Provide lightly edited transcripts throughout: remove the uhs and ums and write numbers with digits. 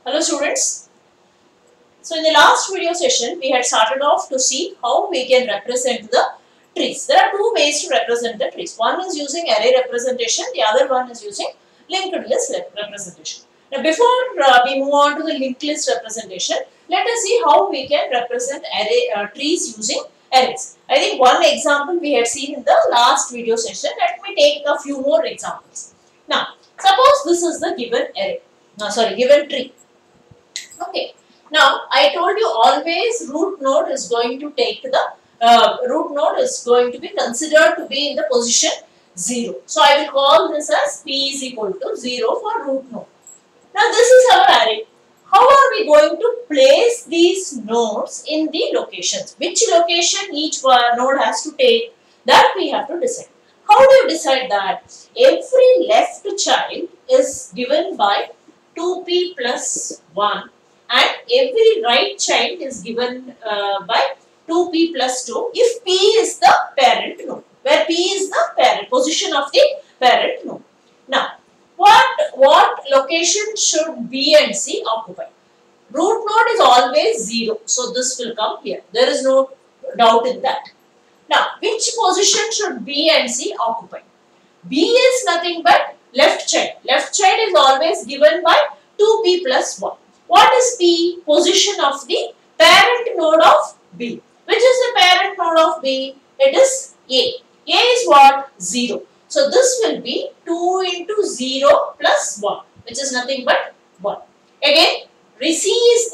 Hello students. So in the last video session, we had started off to see how we can represent the trees. There are two ways to represent the trees. One is using array representation, the other one is using linked list representation. Now before we move on to the linked list representation, let us see how we can represent array trees using arrays. I think one example we had seen in the last video session. Let me take a few more examples. Now suppose this is the given array. Given tree. Okay. Now I told you always root node is going to take the root node is going to be considered to be in the position 0. So I will call this as p is equal to 0 for root node. Now this is our array. How are we going to place these nodes in the locations? Which location each node has to take, that we have to decide. How do you decide that? Every left child is given by 2p plus 1 and every right child is given by 2p plus 2 if p is the parent node, where p is the parent position of the parent node. Now, what location should B and C occupy? Root node is always 0, so this will come here. There is no doubt in that. Now, which position should B and C occupy? B is nothing but left child. Left child is always given by 2p plus 1. What is P? Position of the parent node of B. Which is the parent node of B? It is A. A is what? 0. So this will be 2 into 0 plus 1, which is nothing but 1. Again, C is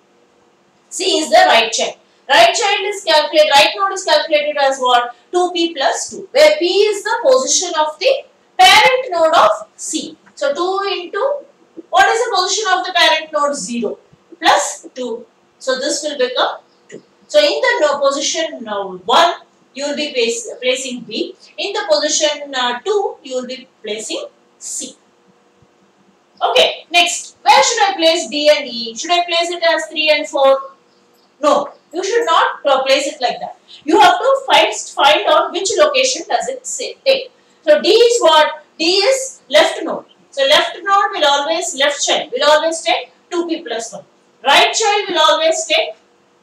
the right child. Right node is calculated as what? 2p plus 2, where p is the position of the parent node of C. So 2 into, what is the position of the parent node? 0 plus 2. So this will become 2. So in the position 1, you will be placing B. In the position 2, you will be placing C. Okay, next, where should I place D and E? Should I place it as 3 and 4? No, you should not place it like that. You have to find out which location does it take. So D is what? D is left node. So left node will always, left child will always take 2p plus 1. Right child will always take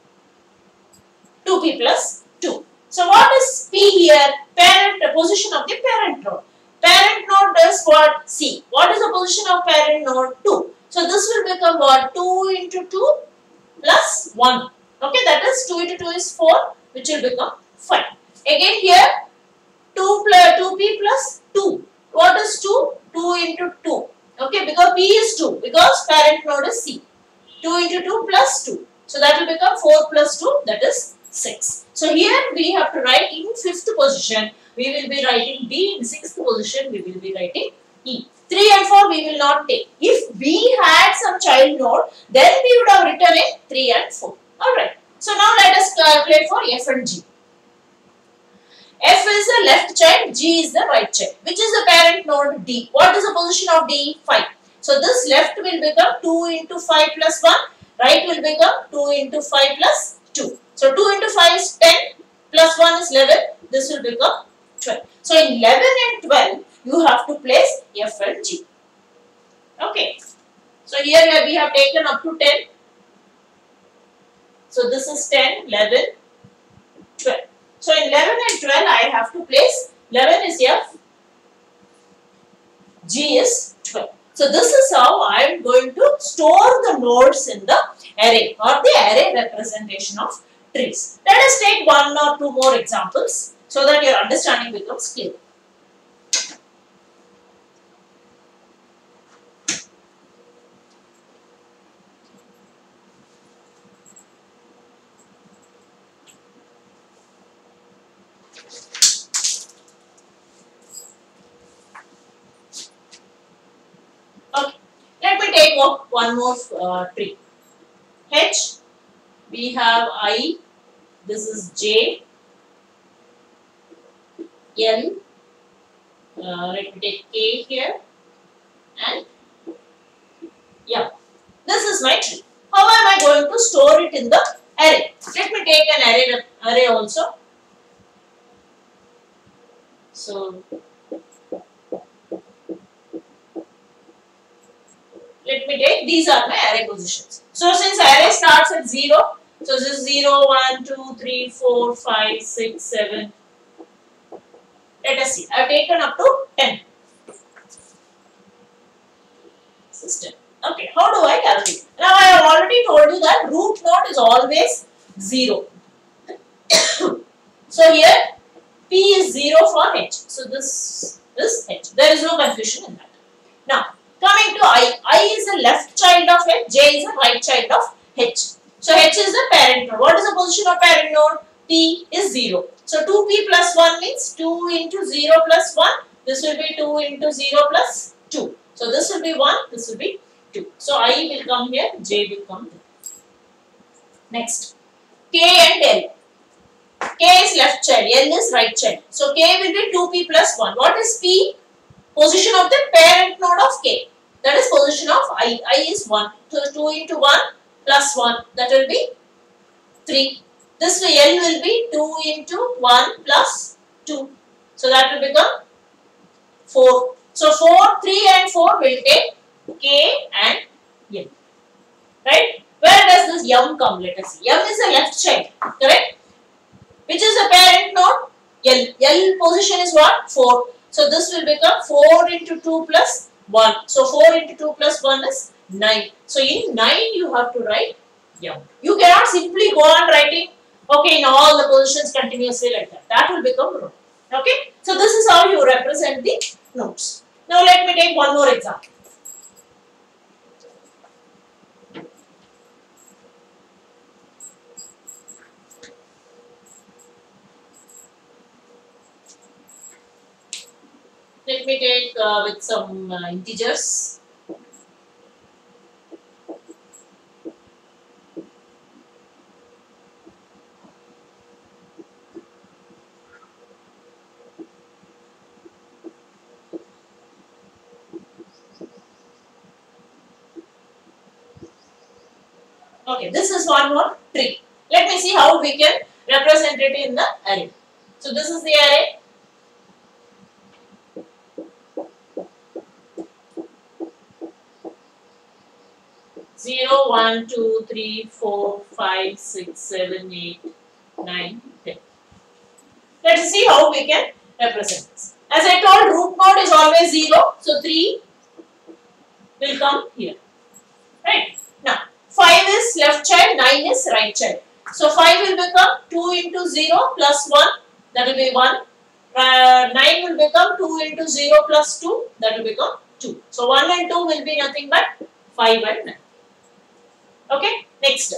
2p plus 2. So what is P here? Parent, position of the parent node. Parent node does what? C. What is the position of parent node? 2. So this will become what? 2 into 2 plus 1. Okay, that is 2 into 2 is 4, which will become 5. Again here, 2p plus 2. What is 2? 2 into 2. Okay, because P is 2. Because parent node is C. 2 into 2 plus 2. So that will become 4 plus 2, that is 6. So here we have to write in 5th position, we will be writing D. In 6th position, we will be writing E. 3 and 4 we will not take. If we had some child node, then we would have written in 3 and 4. Alright. So now let us calculate for F and G. F is the left child, G is the right child. Which is the parent node? D. What is the position of D? 5. So this left will become 2 into 5 plus 1. Right will become 2 into 5 plus 2. So 2 into 5 is 10 plus 1 is 11. This will become 12. So in 11 and 12, you have to place F and G. Okay. So here we have taken up to 10. So this is 10, 11, 12. So in 11 and 12, I have to place 11 is F, G is 12. So this is how I am going to store the nodes in the array or the array representation of trees. Let us take one or two more examples so that your understanding becomes clear. Okay, let me take one more tree. H, we have I, this is J, L, let me take K here, and yeah, this is my tree. How am I going to store it in the array? Let me take an array also. So let let me take, these are my array positions. So since array starts at 0, so this is 0, 1, 2, 3, 4, 5, 6, 7. Let us see. I have taken up to 10. System. Okay, how do I calculate? Now I have already told you that root node is always 0. So here P is 0 for H. So this is H. There is no confusion in that. Now coming to I. I is the left child of H. J is the right child of H. So H is the parent node. What is the position of parent node? P is 0. So 2P plus 1 means 2 into 0 plus 1. This will be 2 into 0 plus 2. So this will be 1. This will be 2. So I will come here. J will come there. Next. K and L. K is left child. L is right child. So K will be 2P plus 1. What is P? Position of the parent node of K. That is position of I. I is 1. So 2 into 1 plus 1. That will be 3. This L will be 2 into 1 plus 2. So that will become 4. So 4, 3 and 4 will take K and L. Right? Where does this M come? Let us see. M is the left child. Correct? Which is the parent node? L. L position is what? 4. So this will become 4 into 2 plus 1. So 4 into 2 plus 1 is 9. So in 9 you have to write M. You cannot simply go on writing, okay, in all the positions continuously like that. That will become wrong. Okay. So this is how you represent the nodes. Now let me take one more example. Let me take with some integers. Okay, this is one more tree. Let me see how we can represent it in the array. So this is the array. Zero, 1, 2, 3, 4, 5, 6, 7, 8, 9, 10. Let us see how we can represent this. As I told, root node is always 0. So 3 will come here. Right? Now 5 is left child, 9 is right child. So 5 will become 2 into 0 plus 1, that will be 1. 9 will become 2 into 0 plus 2, that will become 2. So 1 and 2 will be nothing but 5 and 9. Okay, next.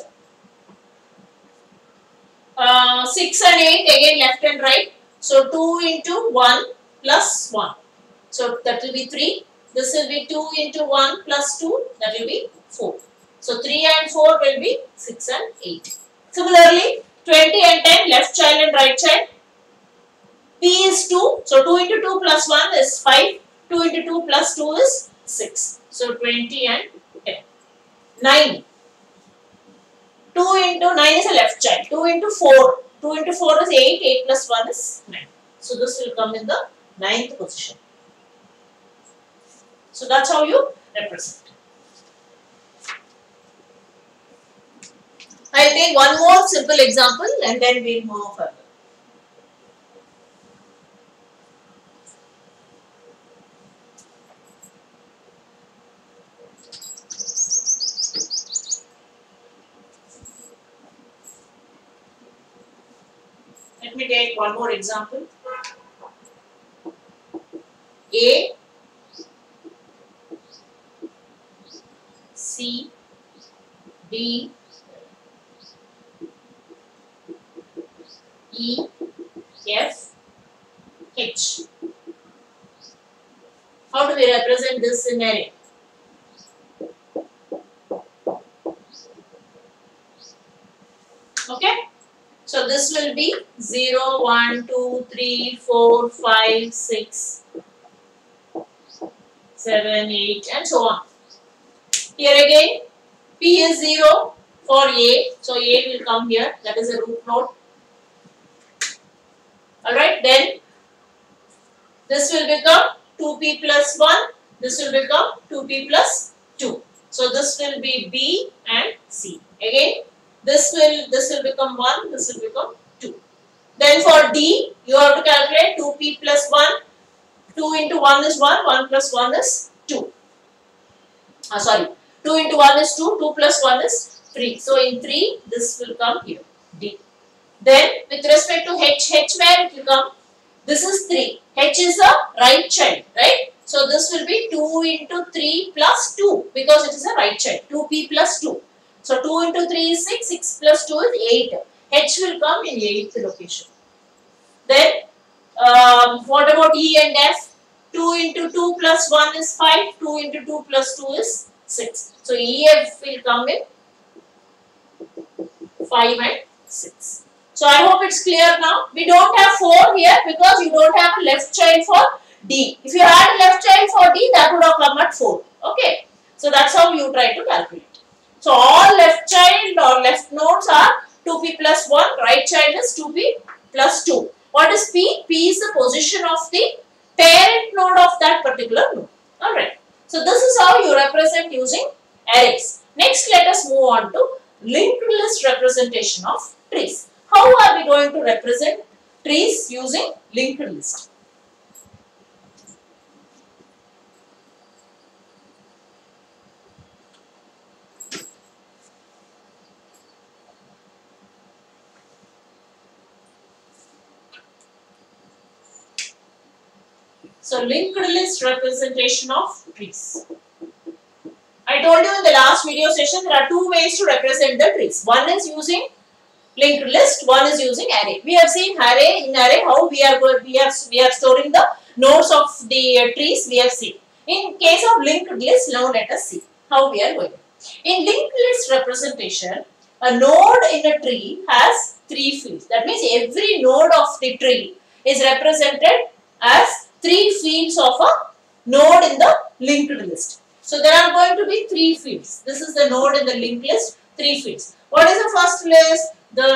6 and 8 again left and right. So 2 into 1 plus 1. So that will be 3. This will be 2 into 1 plus 2, that will be 4. So 3 and 4 will be 6 and 8. Similarly, 20 and 10 left child and right child. P is 2. So 2 into 2 plus 1 is 5. 2 into 2 plus 2 is 6. So 20 and 10. 9. 2 into 9 is a left child. 2 into 4. 2 into 4 is 8. 8 plus 1 is 9. So this will come in the 9th position. So that's how you represent. I'll take one more simple example and then we'll move further. Let me take one more example. A, C, D, E, F, H. How do we represent this in array? Okay. So this will be 0, 1, 2, 3, 4, 5, 6, 7, 8 and so on. Here again P is 0 for A. So A will come here. That is a root node. Alright, then this will become 2P plus 1. This will become 2P plus 2. So this will be B and C. Again, this will become 1, this will become 2. Then for D, you have to calculate 2p plus 1. 2 into 1 is 1, 1 plus 1 is 2. Sorry, 2 into 1 is 2, 2 plus 1 is 3. So in 3, this will come here, D. Then with respect to H where it will come? This is 3. H is a right child, right? So this will be 2 into 3 plus 2 because it is a right child. 2p plus 2. So 2 into 3 is 6, 6 plus 2 is 8. H will come in 8th location. Then what about E and F? 2 into 2 plus 1 is 5. 2 into 2 plus 2 is 6. So EF will come in 5 and 6. So I hope it's clear now. We don't have 4 here because you don't have a left child for D. If you had a left child for D, that would have come at 4. Okay. So that's how you try to calculate. So all left child or left nodes are 2p plus 1. Right child is 2p plus 2. What is P? P is the position of the parent node of that particular node. Alright. So this is how you represent using arrays. Next, let us move on to linked list representation of trees. How are we going to represent trees using linked list? So linked list representation of trees. I told you in the last video session there are two ways to represent the trees. One is using linked list, one is using array. We have seen array in array how we are storing the nodes of the trees. We have seen. In case of linked list, now let us see how we are going. In linked list representation, a node in a tree has 3 fields. That means every node of the tree is represented as 3 fields of a node in the linked list. So there are going to be 3 fields. This is the node in the linked list, 3 fields. What is the first list?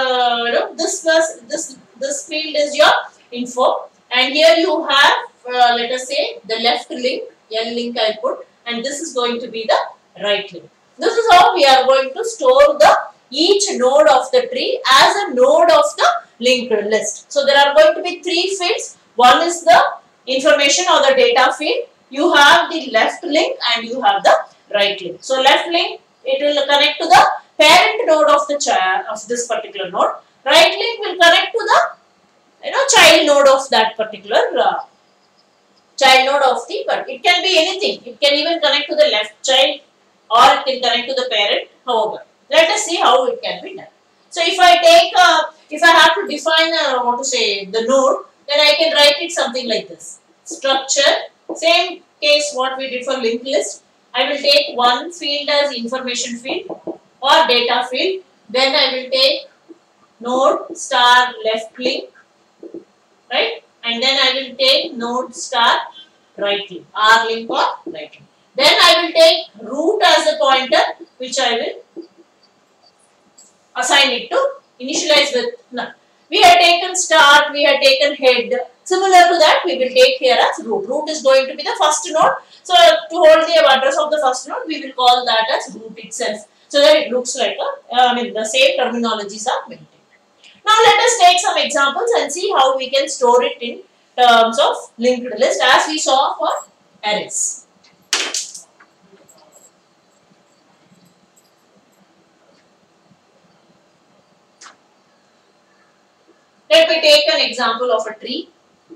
This field is your info, and here you have let us say the left link, L link I put, and this is going to be the right link. This is how we are going to store each node of the tree as a node of the linked list. So there are going to be 3 fields. One is the information or the data field. You have the left link and you have the right link. So left link, it will connect to the parent node of the child of this particular node. Right link will connect to the child node of that particular child node of the but it can be anything. It can even connect to the left child or it can connect to the parent. However, let us see how it can be done. So if I take if I have to define the node, then I can write it something like this. Structure, same case what we did for linked list. I will take one field as information field or data field. Then I will take node star left link, right? And then I will take node star right link, R link or right link. Then I will take root as a pointer, which I will assign it to initialize with none. We had taken start, we had taken head. Similar to that, we will take here as root. Root is going to be the first node. So to hold the address of the first node, we will call that as root itself. So that it looks like the same terminologies are maintained. Now let us take some examples and see how we can store it in terms of linked list as we saw for arrays. Let me take an example of a tree.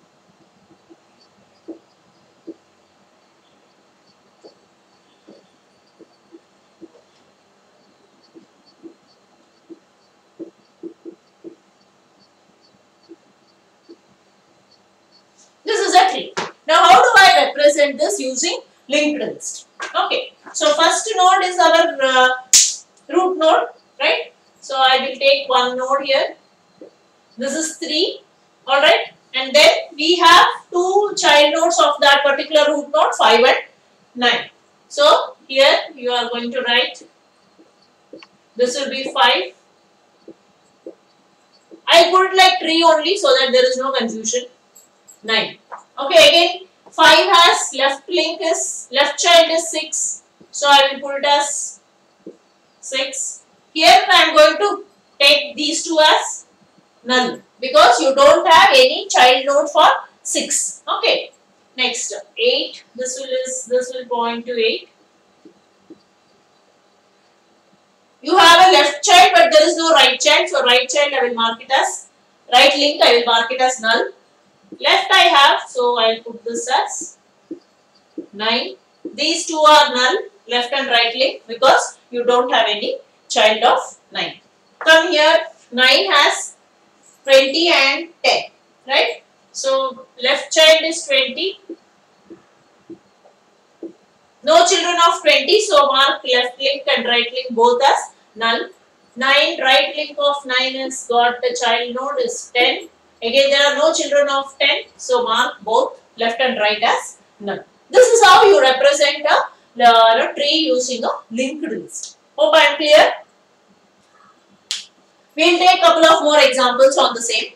This is a tree. Now how do I represent this using linked list? Okay. So first node is our root node, right? So I will take one node here. This is 3, alright, and then we have 2 child nodes of that particular root node, 5 and 9. So here you are going to write, this will be 5. I put like tree only so that there is no confusion. 9. Okay, again 5 has left child is 6. So I will put it as 6. Here I am going to take these two as null because you don't have any child node for 6. Okay. Next 8. This will point to 8. You have a left child but there is no right child. So right child I will mark it as right link. I will mark it as null. Left I have, so I will put this as 9. These two are null, left and right link, because you don't have any child of 9. Come here, 9 has 20 and 10, right? So left child is 20. No children of 20, so mark left link and right link both as null. 9, right link of 9 is got the child node is 10. Again, there are no children of 10, so mark both left and right as null. This is how you represent a tree using a linked list. Hope I am clear. We will take a couple of more examples on the same.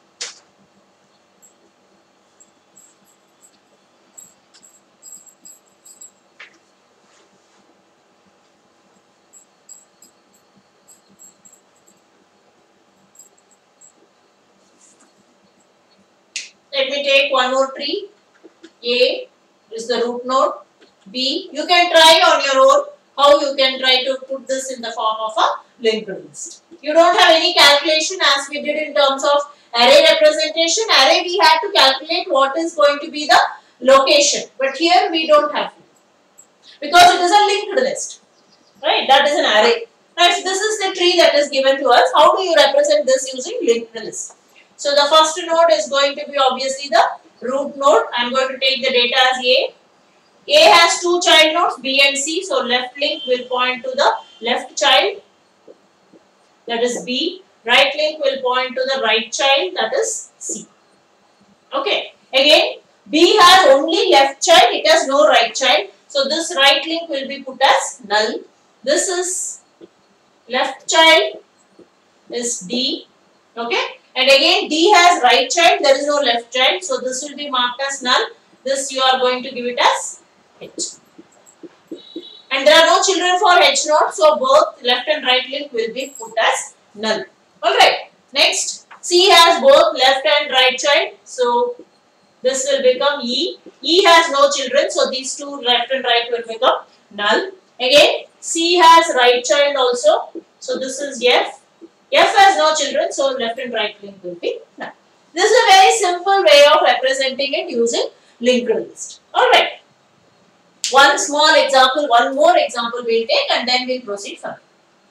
Let me take one more tree. A is the root node. B, you can try on your own how you can try to put this in the form of a linked list. You don't have any calculation as we did in terms of array representation. Array we had to calculate what is going to be the location, but here we don't have to because it is a linked list, right? That is an array. Now if this is the tree that is given to us, how do you represent this using linked list? So the first node is going to be obviously the root node. I am going to take the data as A. A has two child nodes B and C. So left link will point to the left child, that is B. Right link will point to the right child, that is C. Okay. Again, B has only left child, it has no right child. So this right link will be put as null. This is left child is D. Okay. And again D has right child, there is no left child. So this will be marked as null. This you are going to give it as H. And there are no children for H node. So both left and right link will be put as null. Alright. Next, C has both left and right child. So this will become E. E has no children. So these two left and right will become null. Again, C has right child also. So this is F. F has no children, so left and right link will be null. This is a very simple way of representing it using linked list. Alright. One small example, one more example we will take and then we will proceed further.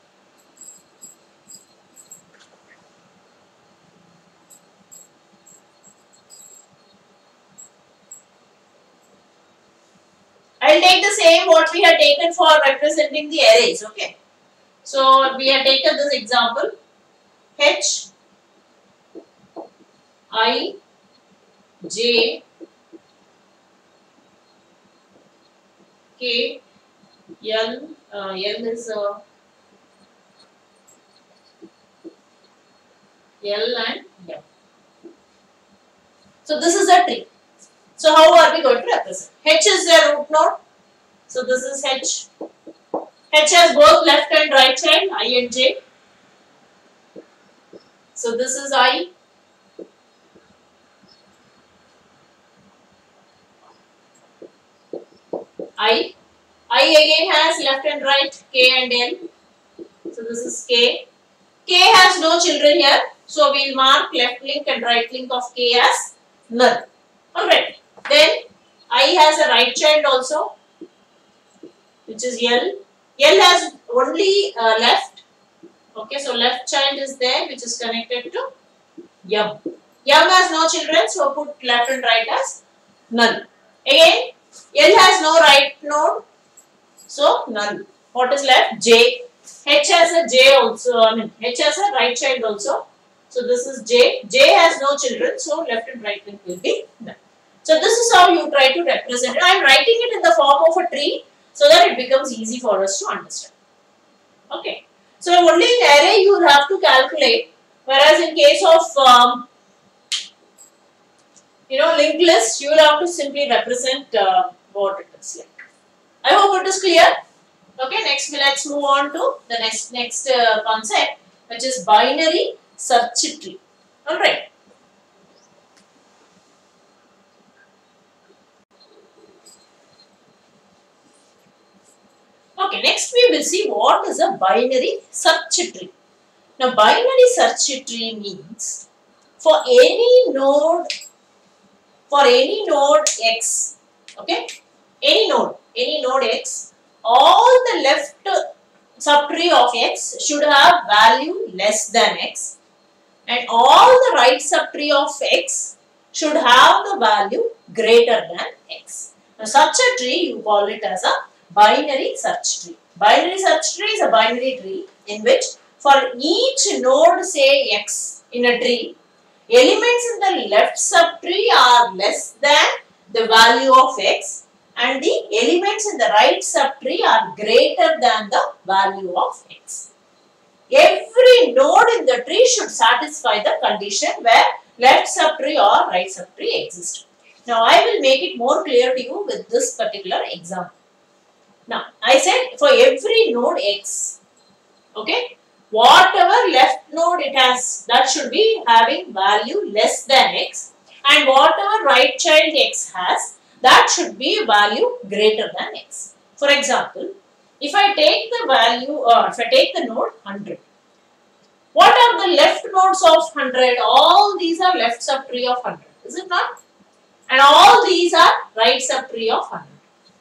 I will take the same what we had taken for representing the arrays. Okay. So we have taken this example. H, I, J, K, L, L is L and M. So this is a tree. So how are we going to represent? H is the root node. So this is H. H has both left and right child, I and J. So this is I. I again has left and right, K and L. So this is K. K has no children here. So we will mark left link and right link of K as null. Alright. Then I has a right child also, which is L. L has only left. Okay, so left child is there, which is connected to M. M has no children, so put left and right as null. Again, L has no right node, so null. What is left? J. H has a J also, H has a right child also. So this is J. J has no children, so left and right link will be null. So this is how you try to represent it. I am writing it in the form of a tree so that it becomes easy for us to understand. Okay. So only in array you will have to calculate, whereas in case of linked list, you will have to simply represent what it is like. I hope it is clear. Okay, next let's move on to the next concept, which is binary search tree. All right. Okay, next we will see what is a binary search tree. Now, binary search tree means for any node x, okay, any node x, all the left subtree of x should have value less than x, and all the right subtree of x should have the value greater than x. Now, such a tree you call it as a binary search tree. Binary search tree is a binary tree in which for each node say x in a tree, elements in the left subtree are less than the value of x and the elements in the right subtree are greater than the value of x. Every node in the tree should satisfy the condition where left subtree or right subtree exists. Now, I will make it more clear to you with this particular example. Now, I said for every node x, okay, whatever left node it has, that should be having value less than x, and whatever right child x has, that should be value greater than x. For example, if I take the value, if I take the node 100, what are the left nodes of 100? All these are left subtree of 100, is it not? And all these are right subtree of 100.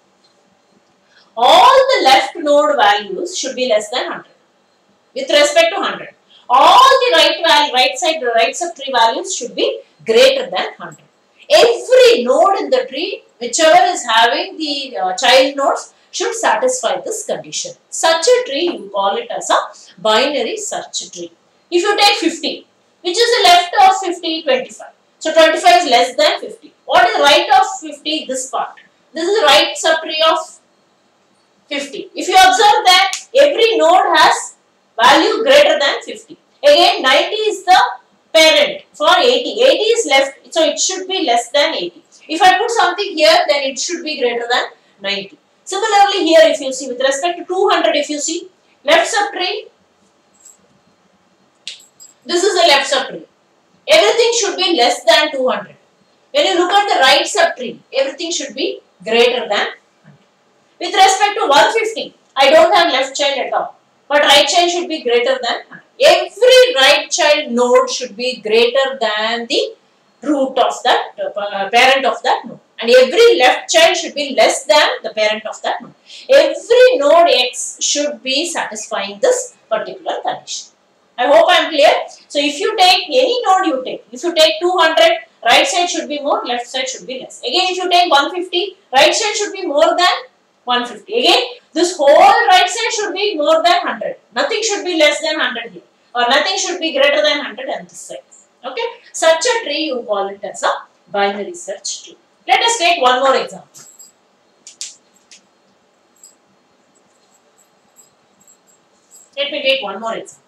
All the left node values should be less than 100 with respect to 100. All the right subtree values should be greater than 100. Every node in the tree, whichever is having the child nodes, should satisfy this condition. Such a tree you call it as a binary search tree. If you take 50, which is the left of 50? 25. So 25 is less than 50. What is right of 50? This part. This is the right subtree of 50. If you observe that every node has value greater than 50. Again 90 is the parent for 80. 80 is left, so it should be less than 80. If I put something here, then it should be greater than 90. Similarly here, if you see with respect to 200, if you see left subtree, this is the left subtree. Everything should be less than 200. When you look at the right subtree, everything should be greater than 100. With respect to 150, I don't have left child at all, but right child should be greater than 100. Every right child node should be greater than the root of that parent of that node, and every left child should be less than the parent of that node. Every node x should be satisfying this particular condition. I hope I am clear. So, if you take any node you take, if you take 200, right side should be more, left side should be less. Again, if you take 150, right side should be more than 150. Again, this whole right side should be more than 100. Nothing should be less than 100 here, or nothing should be greater than 100 on this side. Okay, such a tree you call it as a binary search tree. Let us take one more example. Let me take one more example.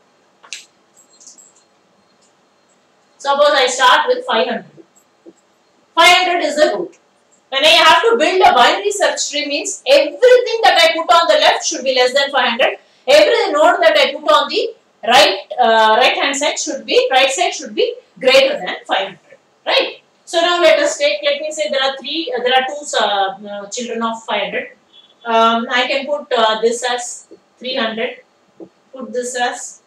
Suppose I start with 500. 500 is the root. When I have to build a binary search tree means everything that I put on the left should be less than 500. Every node that I put on the right hand side should be, right side should be greater than 500. Right? So now let us take, let me say there are two children of 500. I can put this as 300, put this as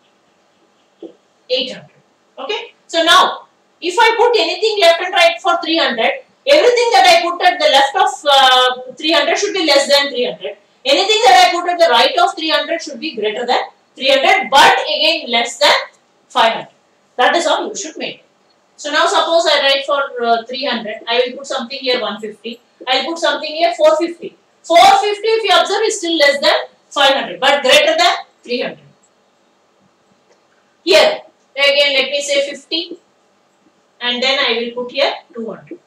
800. Okay? So now, if I put anything left and right for 300, everything that I put at the left of 300 should be less than 300. Anything that I put at the right of 300 should be greater than 300, but again less than 500. That is how you should make it. So now suppose I write for 300, I will put something here 150, I will put something here 450. 450 if you observe is still less than 500, but greater than 300. Here, again let me say 50, and then I will put here 200.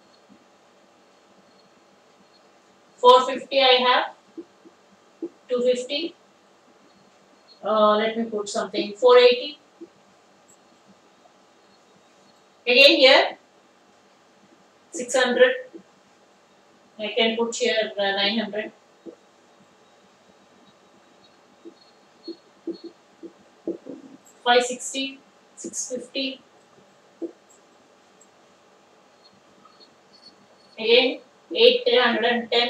450 I have, 250, let me put something 480. Again here 600, I can put here 900. 560, 650. Again 810,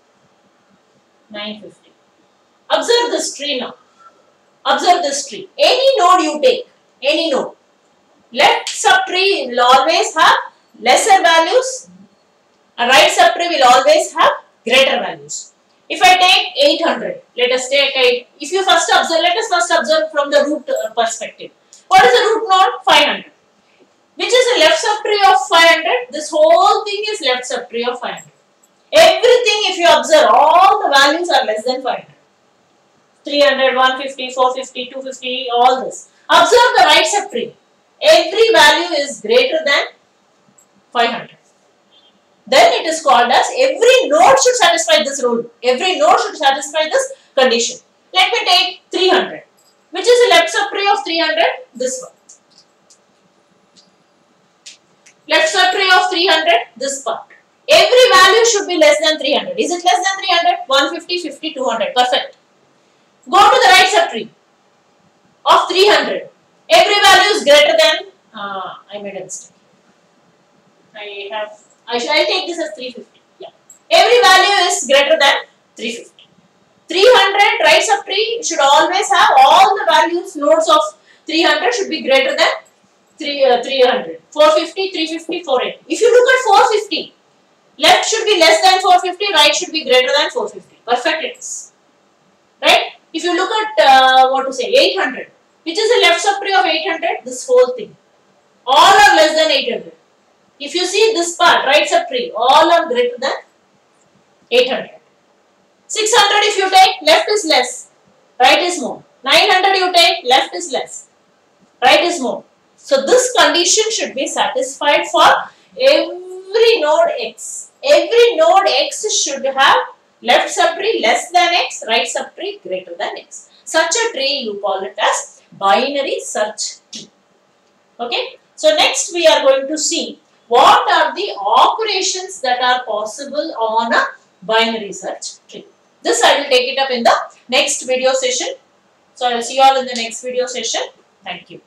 950. Observe this tree now. Observe this tree. Any node you take, any node. Left subtree will always have lesser values. A right subtree will always have greater values. If I take 800, let us take, if you first observe, let us first observe from the root perspective. What is the root node? 500. Which is a left subtree of 500. This whole thing is left subtree of 500. Everything, if you observe, all the values are less than 500. 300, 150, 450, 250, all this. Observe the right subtree. Every value is greater than 500. Then it is called as every node should satisfy this rule. Every node should satisfy this condition. Let me take 300. Which is a left subtree of 300? This one. Left subtree of 300, this part. Every value should be less than 300. Is it less than 300? 150, 50, 200. Perfect. Go to the right subtree of 300. Every value is greater than, I made a mistake. I'll take this as 350. Yeah. Every value is greater than 350. 300 right subtree should always have all the values, nodes of 300 should be greater than 300. 450, 350, 480. If you look at 450, left should be less than 450, right should be greater than 450. Perfect it is. Right? If you look at 800, which is a left subtree of 800, this whole thing. All are less than 800. If you see this part, right subtree, all are greater than 800. 600 if you take, left is less, right is more. 900 you take, left is less, right is more. So this condition should be satisfied for every node x. Every node x should have left subtree less than x, right subtree greater than x. Such a tree you call it as binary search tree. Okay. So next we are going to see what are the operations that are possible on a binary search tree. This I will take it up in the next video session. So I will see you all in the next video session. Thank you.